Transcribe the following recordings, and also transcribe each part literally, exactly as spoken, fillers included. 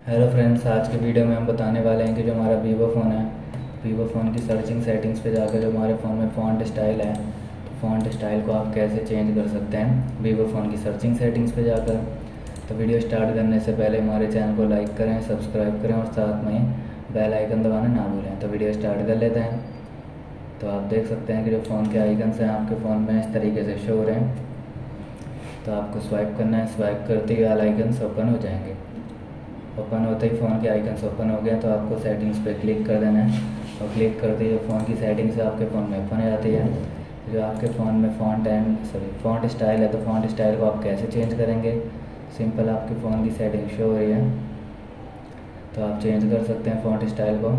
Hello friends, आज के video में हम बताने वाले हैं कि जो हमारा वीवो फ़ोन है, वीवो फ़ोन की सर्चिंग सेटिंग्स पे जाकर जो हमारे फ़ोन में फ़ॉन्ट स्टाइल है, तो फ़ॉन्ट स्टाइल को आप कैसे चेंज कर सकते हैं वीवो फ़ोन की सर्चिंग सेटिंग्स पे जाकर। तो वीडियो स्टार्ट करने से पहले हमारे चैनल को लाइक करें, सब्सक्राइब करें और साथ में बेल आइकन दबाना ना भूलें। तो वीडियो स्टार्ट कर लेते हैं। तो आप देख सकते हैं कि जो फ़ोन के आइकन्स हैं आपके फ़ोन में इस तरीके से शो हो रहे हैं। तो आपको स्वाइप करना है, स्वाइप करते ही ऑल आइकन्स ओपन हो जाएंगे। ओपन होते ही फ़ोन के आइकन्स ओपन हो गए तो आपको सेटिंग्स पे क्लिक कर देना है और क्लिक करते ही जो फ़ोन की सेटिंग्स है आपके फ़ोन में ओपन हो जाती है। जो आपके फ़ोन में font and sorry font style है, तो फ़ॉन्ट स्टाइल को आप कैसे चेंज करेंगे। सिंपल आपके फ़ोन की सेटिंग शो हो रही है, तो आप चेंज कर सकते हैं फ़ॉन्ट स्टाइल को।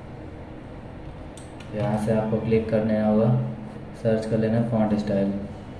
यहाँ से आपको क्लिक करना होगा, सर्च कर लेना फ़ॉन्ट स्टाइल।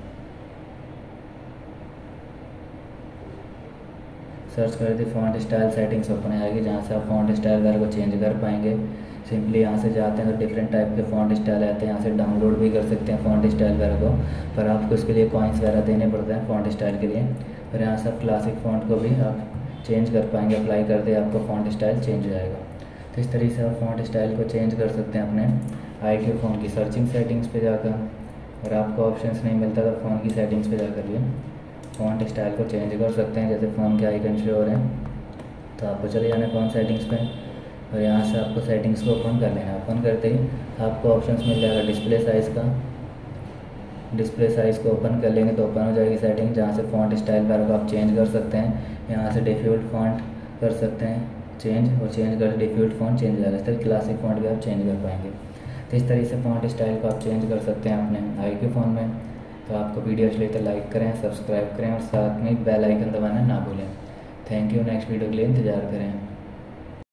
सर्च कर दी फ़ॉन्ट स्टाइल सेटिंग्स ओपन आएगी, जहाँ से आप फ़ॉन्ट स्टाइल वगैरह को चेंज कर पाएंगे। सिंपली यहाँ से जाते हैं तो डिफरेंट टाइप के फ़ॉन्ट स्टाइल आते हैं, यहाँ से डाउनलोड भी कर सकते हैं फ़ॉन्ट स्टाइल वगैरह को, पर आपको इसके लिए कॉइन्स वगैरह देने पड़ते हैं फ़ॉन्ट स्टाइल के लिए। फिर यहाँ से आप क्लासिक फ़ॉन्ट को भी आप चेंज कर पाएंगे, अप्लाई कर दे आपका फ़ॉन्ट स्टाइल चेंज हो जाएगा। तो इस तरीके से आप फ़ॉन्ट स्टाइल को चेंज कर सकते हैं अपने आई क्यू फ़ोन की सर्चिंग सेटिंग्स पर जाकर। अगर आपको ऑप्शंस नहीं मिलता तो फ़ोन की सेटिंग्स पर जाकर भी फ़ॉन्ट स्टाइल को चेंज कर सकते हैं। जैसे फ़ोन के आइकन शो हो रहे हैं तो आपको चले जाना है फ़ोन सेटिंग्स पे और यहाँ से आपको सेटिंग्स को ओपन कर लेना है। ओपन करते ही आपको ऑप्शंस मिल जाएगा डिस्प्ले साइज़ का। डिस्प्ले साइज़ को ओपन कर लेंगे तो ओपन हो जाएगी सेटिंग, जहाँ से फ़ॉन्ट स्टाइल वगैरह को आप चेंज कर सकते हैं। यहाँ से डिफ़ॉल्ट फ़ॉन्ट कर सकते हैं चेंज, और चेंज कर डिफ़ॉल्ट फ़ॉन्ट चेंज हो जाएगा। इस तरह क्लासिक फ़ॉन्ट भी आप चेंज कर पाएंगे। तो इस तरीके से फ़ॉन्ट स्टाइल को आप चेंज कर सकते हैं अपने आई क्यू फ़ोन में। तो आपको वीडियो अच्छी लगी तो लाइक करें, सब्सक्राइब करें और साथ में बेल आइकन दबाना ना भूलें। Thank you. नेक्स्ट वीडियो के लिए इंतज़ार करें।